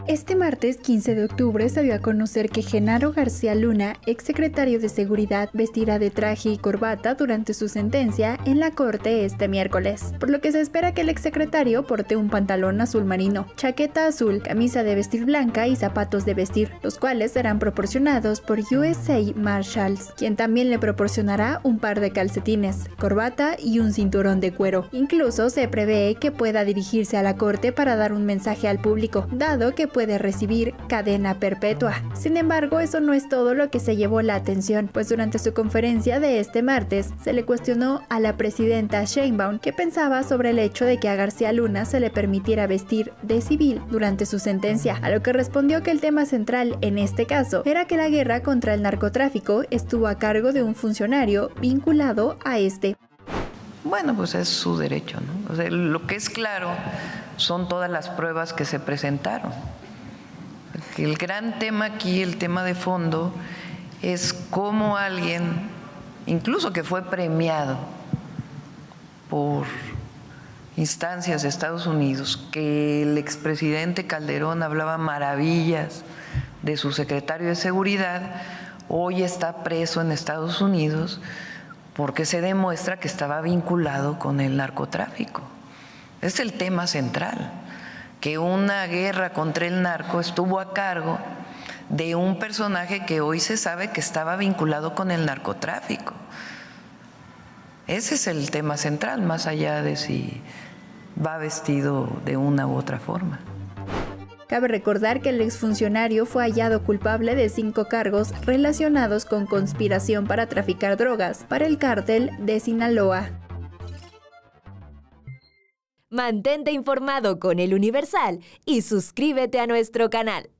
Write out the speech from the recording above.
Este martes 15 de octubre se dio a conocer que Genaro García Luna, exsecretario de Seguridad, vestirá de traje y corbata durante su sentencia en la corte este miércoles, por lo que se espera que el exsecretario porte un pantalón azul marino, chaqueta azul, camisa de vestir blanca y zapatos de vestir, los cuales serán proporcionados por USA Marshals, quien también le proporcionará un par de calcetines, corbata y un cinturón de cuero. Incluso se prevé que pueda dirigirse a la corte para dar un mensaje al público, dado que puede recibir cadena perpetua. Sin embargo, eso no es todo lo que se llevó la atención, pues durante su conferencia de este martes se le cuestionó a la presidenta Sheinbaum qué pensaba sobre el hecho de que a García Luna se le permitiera vestir de civil durante su sentencia, a lo que respondió que el tema central en este caso era que la guerra contra el narcotráfico estuvo a cargo de un funcionario vinculado a este. Bueno, pues es su derecho, ¿no? O sea, lo que es claro son todas las pruebas que se presentaron. El gran tema aquí, el tema de fondo, es cómo alguien, incluso que fue premiado por instancias de Estados Unidos, que el expresidente Calderón hablaba maravillas de su secretario de Seguridad, hoy está preso en Estados Unidos porque se demuestra que estaba vinculado con el narcotráfico. Es el tema central, que una guerra contra el narco estuvo a cargo de un personaje que hoy se sabe que estaba vinculado con el narcotráfico. Ese es el tema central, más allá de si va vestido de una u otra forma. Cabe recordar que el exfuncionario fue hallado culpable de 5 cargos relacionados con conspiración para traficar drogas para el cártel de Sinaloa. Mantente informado con El Universal y suscríbete a nuestro canal.